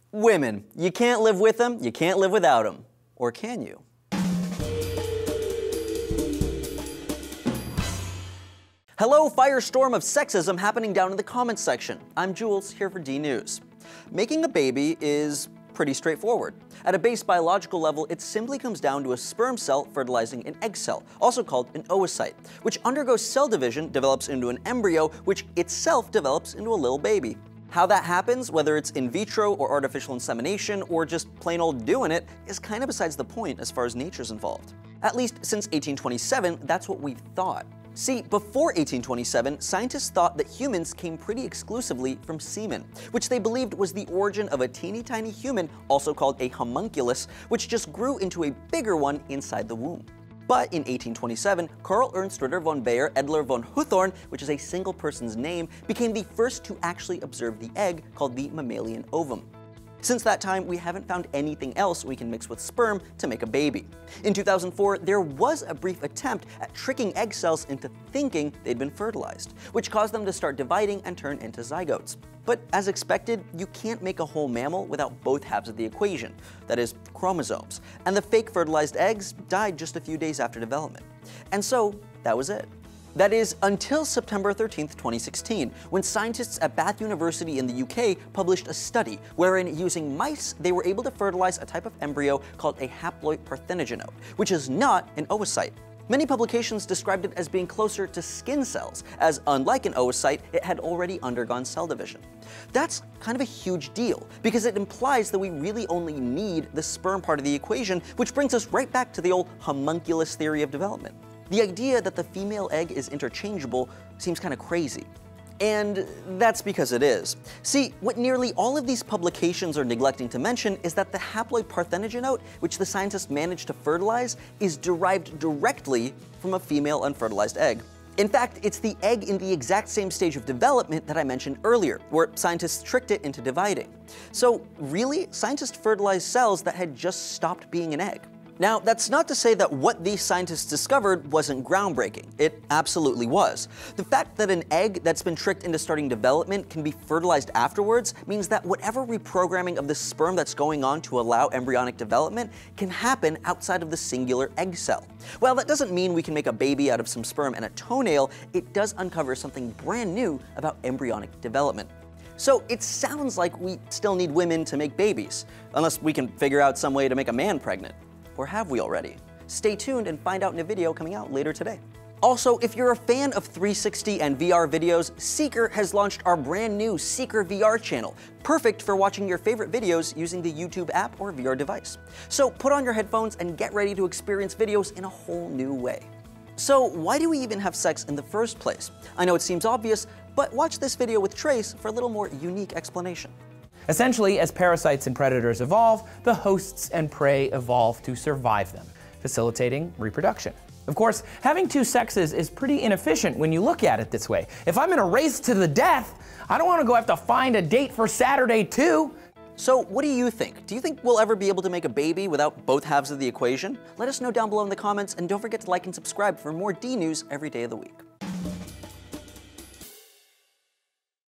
Women. You can't live with them, you can't live without them. Or can you? Hello, firestorm of sexism happening down in the comments section. I'm Jules, here for D News. Making a baby is pretty straightforward. At a base biological level, it simply comes down to a sperm cell fertilizing an egg cell, also called an oocyte, which undergoes cell division, develops into an embryo, which itself develops into a little baby. How that happens, whether it's in vitro or artificial insemination or just plain old doing it, is kind of besides the point as far as nature's involved. At least since 1827, that's what we've thought. See, before 1827, scientists thought that humans came pretty exclusively from semen, which they believed was the origin of a teeny tiny human, also called a homunculus, which just grew into a bigger one inside the womb. But in 1827, Karl Ernst Ritter von Baer Edler von Hawthorne, which is a single person's name, became the first to actually observe the egg, called the mammalian ovum. Since that time, we haven't found anything else we can mix with sperm to make a baby. In 2004, there was a brief attempt at tricking egg cells into thinking they'd been fertilized, which caused them to start dividing and turn into zygotes. But as expected, you can't make a whole mammal without both halves of the equation, that is, chromosomes, and the fake fertilized eggs died just a few days after development. And so, that was it. That is, until September 13th, 2016, when scientists at Bath University in the UK published a study wherein, using mice, they were able to fertilize a type of embryo called a haploid parthenogenote, which is not an oocyte. Many publications described it as being closer to skin cells, as unlike an oocyte, it had already undergone cell division. That's kind of a huge deal, because it implies that we really only need the sperm part of the equation, which brings us right back to the old homunculus theory of development. The idea that the female egg is interchangeable seems kind of crazy. And that's because it is. See, what nearly all of these publications are neglecting to mention is that the haploid parthenogenote, which the scientists managed to fertilize, is derived directly from a female unfertilized egg. In fact, it's the egg in the exact same stage of development that I mentioned earlier, where scientists tricked it into dividing. So really, scientists fertilized cells that had just stopped being an egg. Now, that's not to say that what these scientists discovered wasn't groundbreaking. It absolutely was. The fact that an egg that's been tricked into starting development can be fertilized afterwards means that whatever reprogramming of the sperm that's going on to allow embryonic development can happen outside of the singular egg cell. While that doesn't mean we can make a baby out of some sperm and a toenail, it does uncover something brand new about embryonic development. So it sounds like we still need women to make babies, unless we can figure out some way to make a man pregnant. Or have we already? Stay tuned and find out in a video coming out later today. Also, if you're a fan of 360 and VR videos, Seeker has launched our brand new Seeker VR channel, perfect for watching your favorite videos using the YouTube app or VR device. So put on your headphones and get ready to experience videos in a whole new way. So why do we even have sex in the first place? I know it seems obvious, but watch this video with Trace for a little more unique explanation. Essentially, as parasites and predators evolve, the hosts and prey evolve to survive them, facilitating reproduction. Of course, having two sexes is pretty inefficient when you look at it this way. If I'm in a race to the death, I don't want to go have to find a date for Saturday too. So what do you think? Do you think we'll ever be able to make a baby without both halves of the equation? Let us know down below in the comments, and don't forget to like and subscribe for more D News every day of the week.